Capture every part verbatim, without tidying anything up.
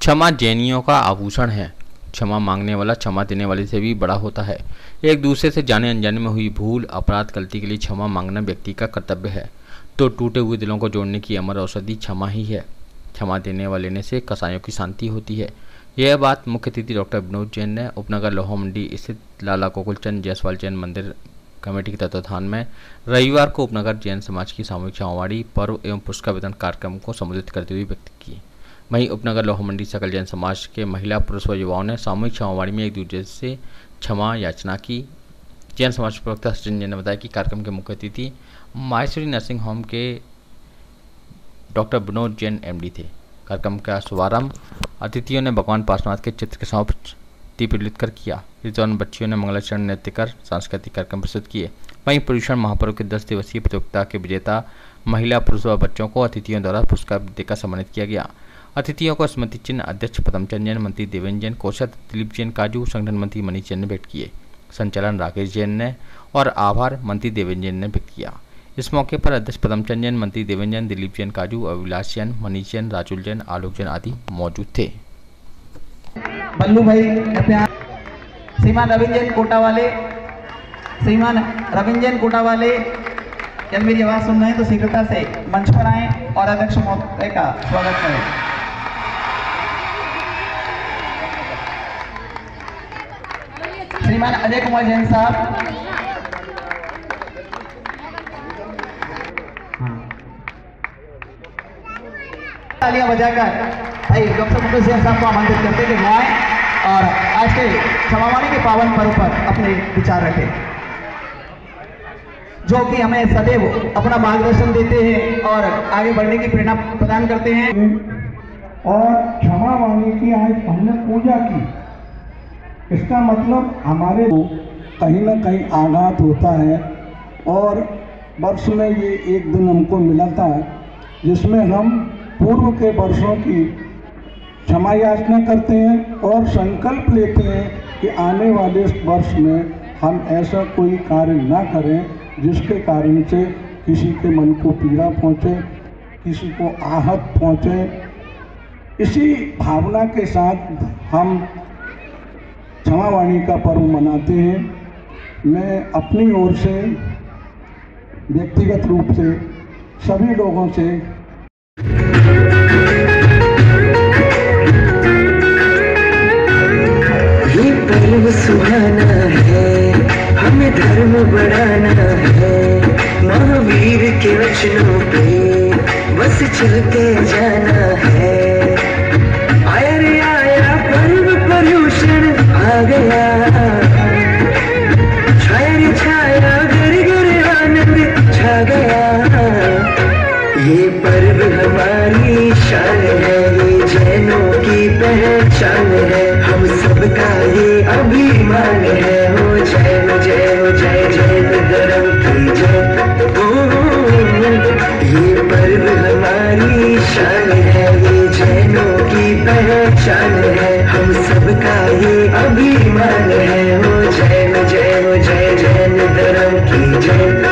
क्षमा जैनियों का आभूषण है। क्षमा मांगने वाला क्षमा देने वाले से भी बड़ा होता है। एक दूसरे से जाने अनजाने में हुई भूल, अपराध, गलती के लिए क्षमा मांगना व्यक्ति का कर्तव्य है। तो टूटे हुए दिलों को जोड़ने की अमर औषधि क्षमा ही है। क्षमा देने व लेने से कसायों की शांति होती है। यह बात मुख्य अतिथि डॉक्टर विनोद जैन ने उपनगर लोहा मंडी स्थित लाला गोकुलचंद जायसवाल जैन मंदिर कमेटी के तत्वाधान में रविवार को उपनगर जैन समाज की सामूहिक क्षमावाणी पर्व एवं पुरस्कार वितरण कार्यक्रम को संबोधित करते हुए व्यक्त की। वहीं उपनगर लोहा मंडी सकल जैन समाज के महिला, पुरुष व युवाओं ने सामूहिक क्षमावाणी में एक दूसरे से क्षमा याचना की। जैन समाज प्रवक्ता सचिन जैन ने बताया कि कार्यक्रम के मुख्य अतिथि माहेश्वरी नर्सिंग होम के डॉक्टर विनोद जैन एमडी थे। कार्यक्रम का शुभारंभ अतिथियों ने भगवान पार्श्वनाथ के चित्र के साथ दीप प्रज्वलित कर किया। इस दौरान बच्चियों ने मंगलाचरण नृत्य कर सांस्कृतिक कार्यक्रम प्रस्तुत किए। वहीं पर्युषण महापर्व के दस दिवसीय प्रतियोगिता के विजेता महिला, पुरुष व बच्चों को अतिथियों द्वारा पुरस्कार देकर सम्मानित किया गया। अतिथियों को स्मृति चिन्ह अध्यक्ष पदमचंद जैन, मंत्री देवेंद्र जैन, कोषाध्यक्ष दिलीप जैन काजू, संगठन मंत्री मनीष जैन ने भेंट किए। संचालन राकेश जैन ने और आभार मंत्री देवेंद्र जैन ने व्यक्त किया। इस मौके पर अध्यक्ष पदमचंद जैन, मंत्री देवेंद्र जैन, दिलीप जैन काजू, अभिलाष जैन, मनीष जैन, राजुल जैन, आलोक जैन आदि मौजूद थे। बल्लू भाई श्रीमान रविंद्र जैन कोटा वाले, श्रीमान रविंद्र जैन कोटा वाले यदि मेरी आवाज सुन रहे हैं तो शीघ्रता से मंच पर आएं और अध्यक्ष महोदय का स्वागत करें। श्रीमान अजय कुमार जैन साहब, तालियां बजाकर भाई डॉक्टर मुकेश जैन साहब को आमंत्रित करते कि वो आए और आज के क्षमावाणी के पावन पर्व पर अपने विचार रखें, जो कि हमें सदैव अपना मार्गदर्शन देते हैं और आगे बढ़ने की प्रेरणा प्रदान करते हैं। और क्षमावाणी की आज हमने पूजा की, इसका मतलब हमारे कहीं ना कहीं आघात होता है और वर्ष में ये एक दिन हमको मिला था जिसमें हम पूर्व के वर्षों की क्षमा याचना करते हैं और संकल्प लेते हैं कि आने वाले वर्ष में हम ऐसा कोई कार्य ना करें जिसके कारण से किसी के मन को पीड़ा पहुंचे, किसी को आहत पहुंचे। इसी भावना के साथ हम क्षमावाणी का पर्व मनाते हैं। मैं अपनी ओर से व्यक्तिगत रूप से सभी लोगों से ये पर्व सुहाना है, हमें धर्म बढ़ाना है, महावीर के वचनों पे बस चलते जाना है। आया रे आया पर्व पर्युषण आ गया, छाया रे छाया घर घर आनंद छा गया। ये पर्व हमारी शान है, ये जैनों की पहचान है, हम सबका ये अभिमान है। हो जय हो जय हो जय जैन धर्म की जय। ये पर्व हमारी शान है, ये जैनों की पहचान है, हम सबका ये अभिमान है। हो जय हो जय हो जय जैन धर्म की जय।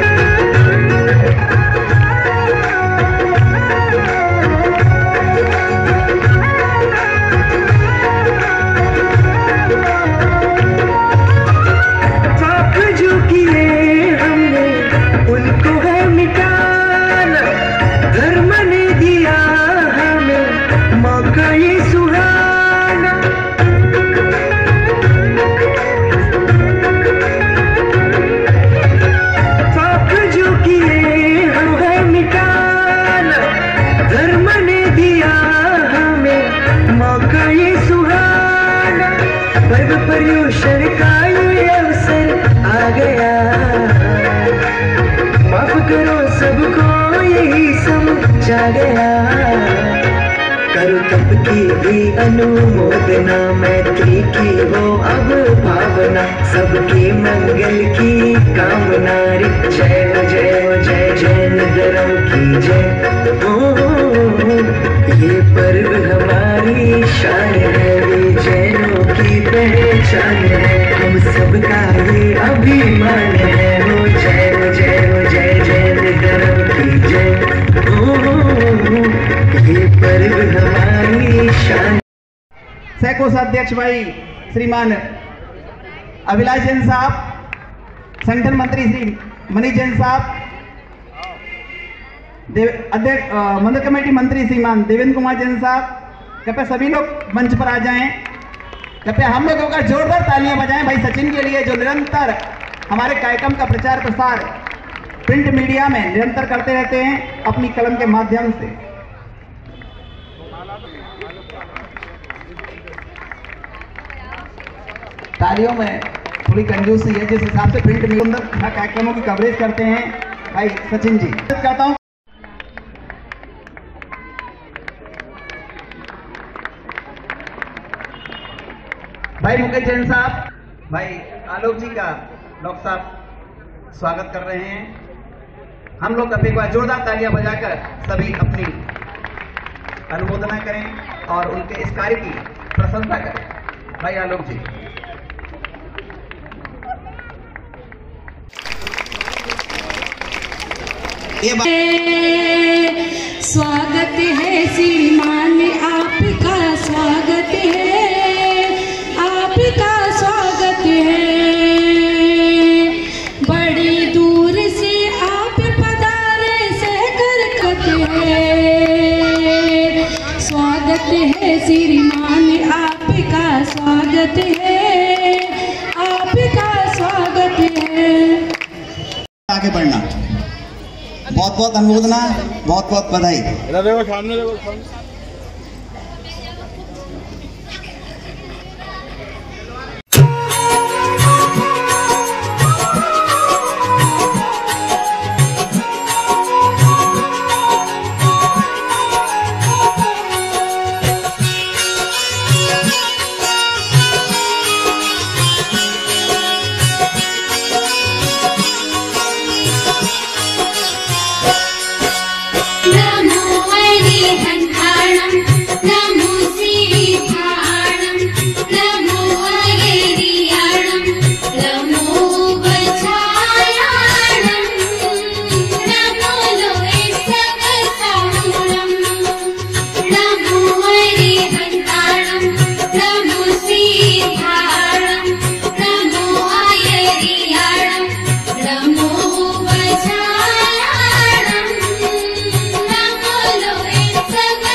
पर्युषण का ये अवसर आ गया, माफ करो सबको यही समझा गया। करो तप की भी अनुमोदना, मैत्री की हो अब भावना, सबके मंगल की कामना। जय हो जय हो जय जैन धर्म की जय। ओ ये पर्व हमारी शान है, ये जैनों की पहचान है, हम सबका ये अभिमान है। हो जय हो जय हो जय जैन धर्म की जय। ओ ये पर्व हमारी शान सह कोषाध्यक्ष भाई श्रीमान अभिलाष जैन साहब, संगठन मंत्री श्री मनीष जैन साहब, अध्यक्ष मंदिर कमेटी मंत्री श्रीमान देवेंद्र कुमार जैन साहब, कृपया सभी लोग मंच पर आ जाएं। कृपया हम लोगों का जोरदार तालियां बजाएं भाई सचिन के लिए, जो निरंतर हमारे कार्यक्रम का प्रचार प्रसार प्रिंट मीडिया में निरंतर करते रहते हैं अपनी कलम के माध्यम से। तालियों में थोड़ी कंजूसी है, जिस हिसाब से प्रिंट मीडिया कार्यक्रमों की कवरेज करते हैं भाई सचिन जी। करता हूं भाई मुकेश जैन साहब, भाई आलोक जी का डॉक्टर साहब स्वागत कर रहे हैं। हम लोग अब एक बार जोरदार तालियां बजाकर सभी अपनी अनुमोदना करें और उनके इस कार्य की प्रशंसा करें। भाई आलोक जी। स्वागत है श्रीमान आपका स्वागत है, आपका स्वागत है। बड़ी दूर से आप पधारे से करकत है। स्वागत है श्रीमान आपका स्वागत है, आपका स्वागत है। आगे बढ़ना, बहुत बहुत अनुमोदना, बहुत बहुत बधाई। Thank you.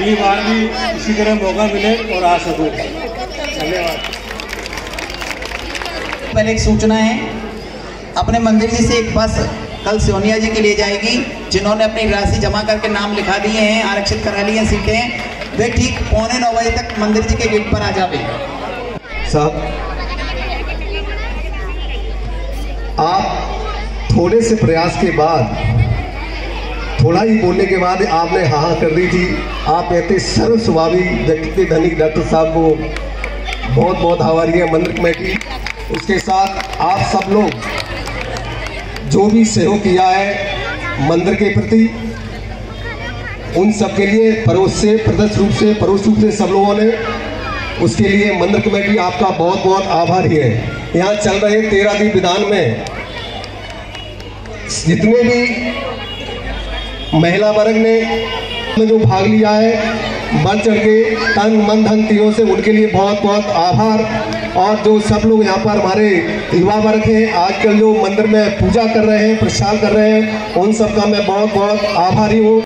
अगली बार भी इसी तरह मौका मिले और आ सकूं। धन्यवाद। पहले एक सूचना है, अपने मंदिर जी से एक बस कल सोनिया जी के लिए जाएगी, जिन्होंने अपनी राशि जमा करके नाम लिखा दिए हैं, आरक्षित करा लिए हैं सीटें, वे ठीक पौने नौ बजे तक मंदिर जी के गेट पर आ जावे। साहब, आप थोड़े से प्रयास के बाद, थोड़ा ही बोलने के बाद आपने हाँ हाँ कर दी थी। आप ऐसे सर्व स्वभावी व्यक्ति के धनिक डॉक्टर साहब को बहुत बहुत आभारी है मंदिर कमेटी। उसके साथ आप सब लोग जो भी सहयोग किया है मंदिर के प्रति, उन सब के लिए परोस से प्रत्यक्ष रूप से परोक्ष रूप से सब लोगों ने, उसके लिए मंदिर कमेटी आपका बहुत बहुत आभारी है। यहाँ चल रहे तेरह दिन विधान में जितने भी महिला वर्ग ने जो भाग लिया है बढ़ चढ़ के तन मन धन तीनों से, उनके लिए बहुत बहुत आभार। और जो सब लोग यहाँ पर हमारे युवा वर्ग हैं, आजकल जो मंदिर में पूजा कर रहे हैं, प्रसाद कर रहे हैं, उन सब का मैं बहुत बहुत आभारी हूँ।